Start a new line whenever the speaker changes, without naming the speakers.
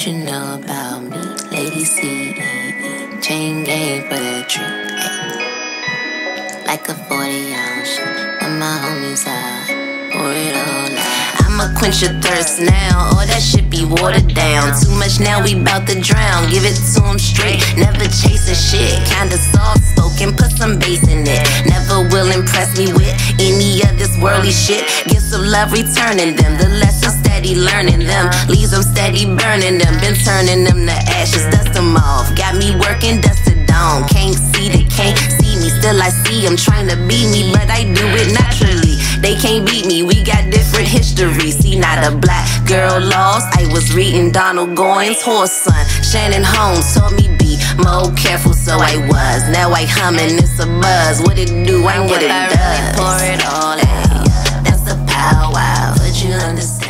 What you know about me? Lady Cee, chain game for the tree. Like a 40-ounce, when my homies out, pour it all out. I'ma quench your thirst now, all that shit be watered down. Too much now, we bout to drown. Give it to him straight, never chasing shit. Kinda soft spoken, put some bass in it. Never will impress me with any of this worldly shit. Gifts of love returning them, the lessons steady learning them. Leaves them steady burning them, been turning them to ashes. Dust them off, got me working dust to dawn. Can't see, they can't see me, still I see them trying to beat me, but I do it naturally. They can't beat me, we got different history. See, not a black girl lost. I was reading Donald Goines' horse son. Shannon Holmes told me be more careful, so I was. Now I humming, it's a buzz. What it do, I what it does. Pour it all out, that's the powwow. But you understand.